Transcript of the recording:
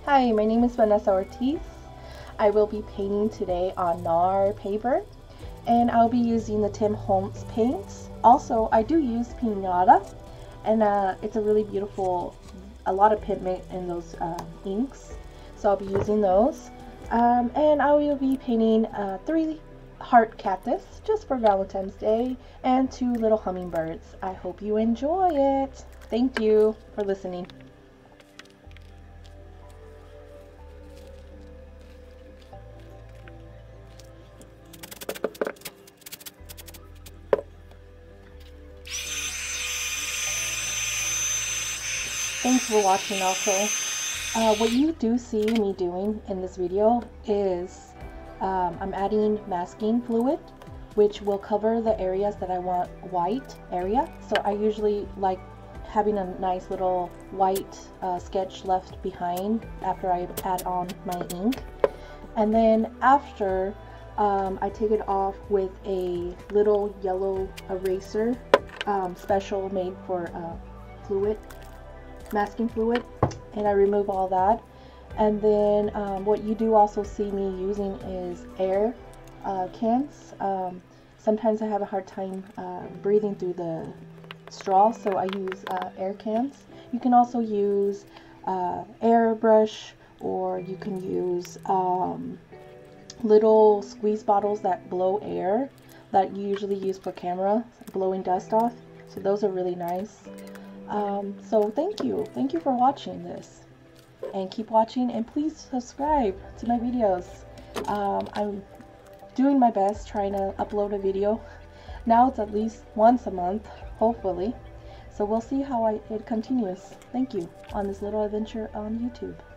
Hi, my name is Vanessa Ortiz. I will be painting today on Nara paper, and I'll be using the Holts paints. Also, I do use Pinata, and it's a really beautiful, a lot of pigment in those inks, so I'll be using those. And I will be painting 3 heart cactus just for Valentine's Day and 2 little hummingbirds. I hope you enjoy it. Thank you for listening. Thanks for watching also. What you do see me doing in this video is I'm adding masking fluid, which will cover the areas that I want white area. So I usually like having a nice little white sketch left behind after I add on my ink. And then after I take it off with a little yellow eraser, special made for fluid, masking fluid, and I remove all that. And then what you do also see me using is air cans. Sometimes I have a hard time breathing through the straw, so I use air cans. You can also use airbrush, or you can use little squeeze bottles that blow air that you usually use for camera, blowing dust off. So those are really nice. So thank you for watching this, and keep watching, and please subscribe to my videos. I'm doing my best trying to upload a video. Now it's at least once a month, hopefully, so we'll see how it continues. Thank you on this little adventure on YouTube.